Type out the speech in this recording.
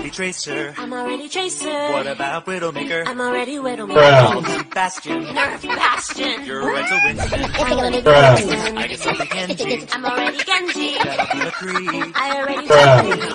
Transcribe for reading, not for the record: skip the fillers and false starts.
already Tracer. I'm already Tracer. What about Widowmaker? I'm already Widowmaker. Bastion. Nerf Bastion. You're right to Winston. Bruh. I guess I'll be Genji. I'm already Genji. That'll be a 3. I already